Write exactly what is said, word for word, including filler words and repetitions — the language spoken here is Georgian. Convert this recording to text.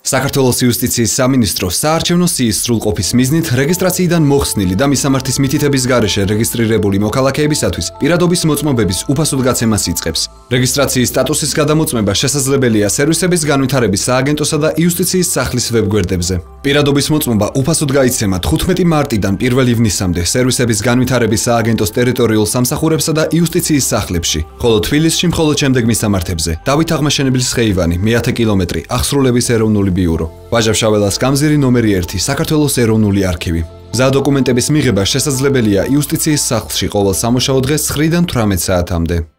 საქართველოს იუსტიციის სამინისტრო საარჩევნო სიის სრულყოფის მიზნით რეგისტრაციიდან მოხსნილი და მისამართის მითითების გარეშე რეგისტრირებული მოქალაქეებისათვის პირადობის მოწმობების უფასოდ გაცემას იწყებს. რეგისტრაციის სტატუსის გადამოწმება შესაძლებელია სერვისების განვითარების სააგენტოსა და იუსტიციის სახლის ვებგვერდებზე. პირადობის მოწმობა უფასოდ გაიცემა თხუთმეტი მარტიდან პირველ ივნისამდე სერვისების განვითარების სააგენტოს ტერიტორიულ სამსახურებსა და იუსტიციის სახლებში, ხოლო თბილისში მხოლოდ შემდეგ მისამართებზე. დავით აღმაშენებლის ხეივანი, მეათე კილომეტრი, აღსრულების ეროვნული ბიურო. ვაჟა-ფშაველას გამზირი ნომერი ერთი, საქართველოს ეროვნული არქივი. მზა დოკუმენტების მიღება შესაძლებელია იუსტიციის სახლში ყოველ სამუშაო დღეს ცხრიდან თვრამეტ საათამდე.